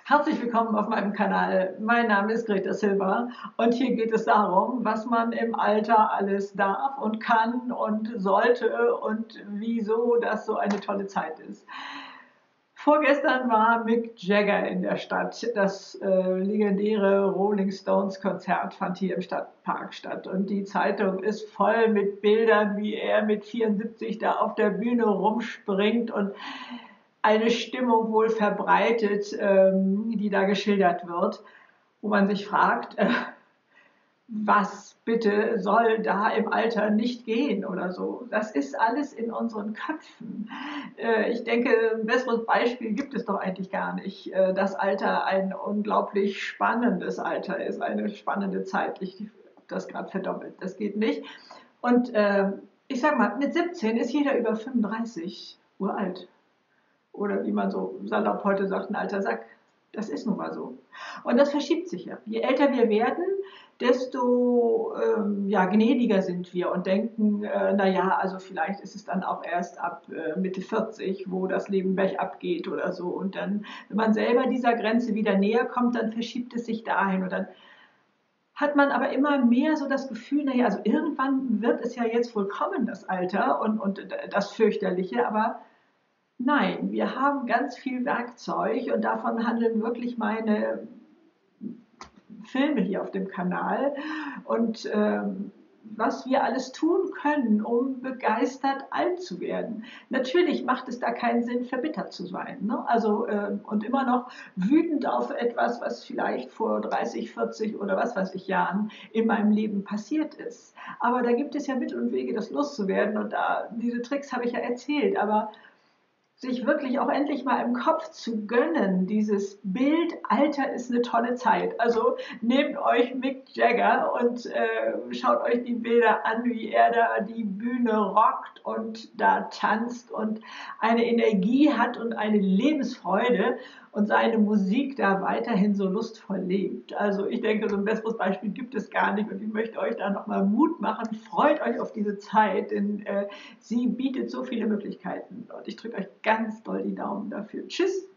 Herzlich willkommen auf meinem Kanal. Mein Name ist Greta Silber und hier geht es darum, was man im Alter alles darf und kann und sollte und wieso das so eine tolle Zeit ist. Vorgestern war Mick Jagger in der Stadt. Das legendäre Rolling Stones Konzert fand hier im Stadtpark statt. Und die Zeitung ist voll mit Bildern, wie er mit 74 da auf der Bühne rumspringt und eine Stimmung wohl verbreitet, die da geschildert wird, wo man sich fragt, was bitte soll da im Alter nicht gehen oder so. Das ist alles in unseren Köpfen. Ich denke, ein besseres Beispiel gibt es doch eigentlich gar nicht. Das Alter ein unglaublich spannendes Alter ist, eine spannende Zeit. Ich habe das gerade verdoppelt, das geht nicht. Und ich sag mal, mit 17 ist jeder über 35 uralt. Oder wie man so salopp heute sagt, ein alter Sack. Das ist nun mal so. Und das verschiebt sich ja. Je älter wir werden, desto ja, gnädiger sind wir und denken, naja, also vielleicht ist es dann auch erst ab Mitte 40, wo das Leben bergab geht oder so. Und dann, wenn man selber dieser Grenze wieder näher kommt, dann verschiebt es sich dahin. Und dann hat man aber immer mehr so das Gefühl, naja, also irgendwann wird es ja jetzt wohl kommen, das Alter und das Fürchterliche, aber nein, wir haben ganz viel Werkzeug und davon handeln wirklich meine Filme hier auf dem Kanal und was wir alles tun können, um begeistert alt zu werden. Natürlich macht es da keinen Sinn, verbittert zu sein. Ne? Also, und immer noch wütend auf etwas, was vielleicht vor 30, 40 oder was weiß ich Jahren in meinem Leben passiert ist. Aber da gibt es ja Mittel und Wege, das loszuwerden. Und diese Tricks habe ich ja erzählt. Aber sich wirklich auch endlich mal im Kopf zu gönnen, dieses Bild, Alter ist eine tolle Zeit. Also nehmt euch Mick Jagger und schaut euch die Bilder an, wie er da die Bühne rockt und da tanzt und eine Energie hat und eine Lebensfreude und seine Musik da weiterhin so lustvoll lebt. Also ich denke, so ein besseres Beispiel gibt es gar nicht und ich möchte euch da nochmal Mut machen. Freut euch auf diese Zeit, denn sie bietet so viele Möglichkeiten und ich drücke euch ganz doll die Daumen dafür. Tschüss!